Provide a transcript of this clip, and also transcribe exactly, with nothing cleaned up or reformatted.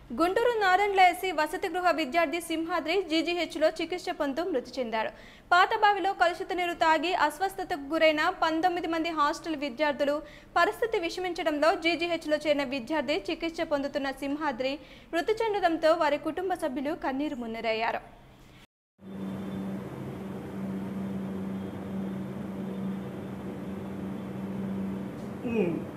Guntur నారాయణల SC వసతి గృహ విద్యార్థి సింహాద్రి జీజీహెచ్లో చికిత్స పొందుతూ మృతి చెందారు. పాతబావిలో కలుషిత నీరు తాగి అస్వస్థతకు గురైన పంతొమ్మిది మంది హాస్టల్ విద్యార్థులు పరిస్థితి విషమించడంలో జీజీహెచ్లో చేరిన విద్యార్థి చికిత్స పొందుతున్న సింహాద్రి మృతి చెందడంతో వారి కుటుంబ సభ్యులు కన్నీరు మున్నీరయ్యారు. Mm.